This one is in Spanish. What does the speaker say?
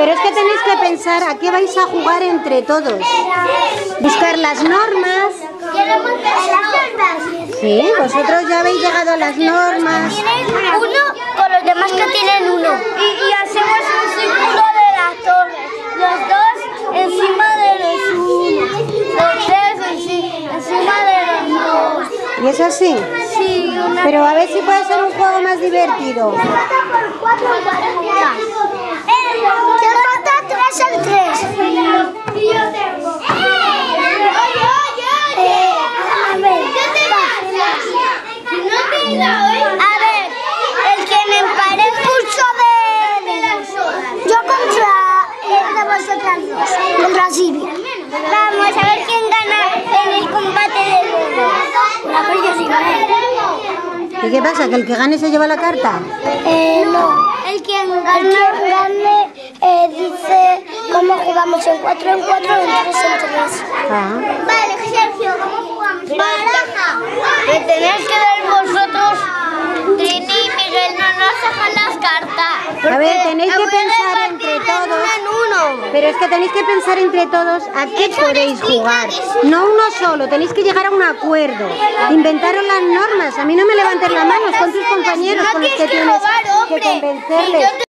Pero es que tenéis que pensar a qué vais a jugar entre todos. Buscar las normas. ¿Queremos las normas? Sí, vosotros ya habéis llegado a las normas. Tienen uno con los demás que tienen uno. Y hacemos un círculo de las torres. Los dos encima de los unos. Los tres encima de los dos. ¿Y es así? Sí, una... Pero a ver si puede ser un juego más divertido. ¿Qué falta? 3 al 3. Y yo tengo. A ver, el que me empareja mucho de... Yo contra vosotras dos, contra Silvia. Vamos a ver quién gana en el combate de Lolo. La que yo sí gané. ¿Y qué pasa? ¿Que el que gane se lleva la carta? No. El quien gane dice cómo jugamos en 4 en 4 en 3 en 3. Ah. Vale, Sergio, ¿cómo jugamos? Baraja. Me tenéis que dar vosotros. Trini y Miguel no nos sacan las cartas. A ver, tenéis que pensar entre todos. Pero es que tenéis que pensar entre todos a qué podéis jugar. No uno solo, tenéis que llegar a un acuerdo. Inventaros las normas. A mí no me levantes la mano, con tus compañeros con los que tienes que convencerles.